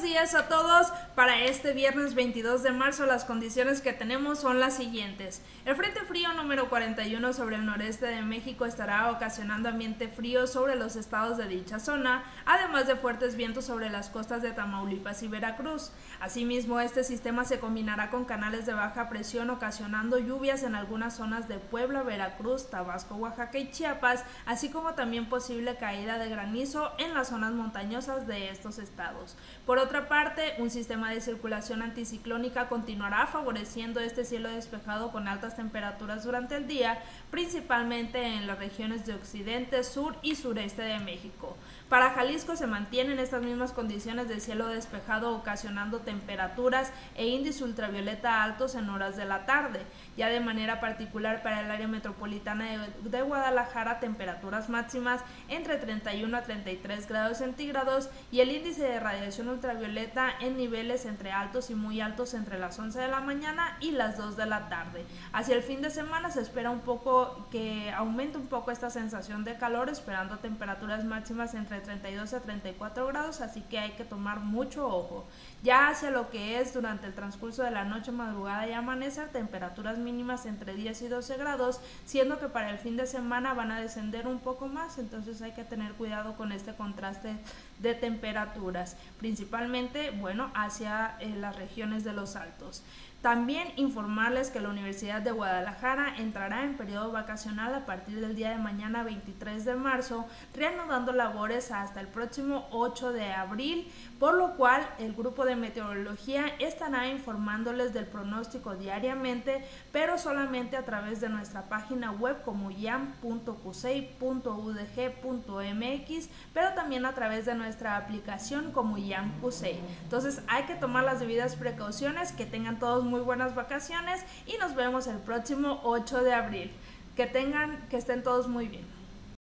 buenos días a todos. Para este viernes 22 de marzo las condiciones que tenemos son las siguientes. El frente frío número 41 sobre el noreste de México estará ocasionando ambiente frío sobre los estados de dicha zona, además de fuertes vientos sobre las costas de Tamaulipas y Veracruz. Asimismo, este sistema se combinará con canales de baja presión ocasionando lluvias en algunas zonas de Puebla, Veracruz, Tabasco, Oaxaca y Chiapas, así como también posible caída de granizo en las zonas montañosas de estos estados. Por otra parte, un sistema de circulación anticiclónica continuará favoreciendo este cielo despejado con altas temperaturas durante el día, principalmente en las regiones de occidente, sur y sureste de México. Para Jalisco se mantienen estas mismas condiciones de cielo despejado ocasionando temperaturas e índice ultravioleta altos en horas de la tarde. Ya de manera particular para el área metropolitana de Guadalajara, temperaturas máximas entre 31 a 33 grados centígrados y el índice de radiación ultravioleta en niveles entre altos y muy altos entre las 11 de la mañana y las 2 de la tarde. Hacia el fin de semana se espera un poco que aumente un poco esta sensación de calor, esperando temperaturas máximas entre 32 a 34 grados, así que hay que tomar mucho ojo. Ya hacia lo que es durante el transcurso de la noche, madrugada y amanecer, temperaturas mínimas entre 10 y 12 grados, siendo que para el fin de semana van a descender un poco más, entonces hay que tener cuidado con este contraste de temperaturas, principalmente, hacia las regiones de los altos. También informarles que la Universidad de Guadalajara entrará en periodo vacacional a partir del día de mañana 23 de marzo, reanudando labores hasta el próximo 8 de abril, por lo cual el grupo de meteorología estará informándoles del pronóstico diariamente, pero solamente a través de nuestra página web como iam.cusey.udg.mx, pero también a través de nuestra aplicación como IAM Cusey. Entonces hay que tomar las debidas precauciones, que tengan todos muy buenas vacaciones y nos vemos el próximo 8 de abril. Que estén todos muy bien.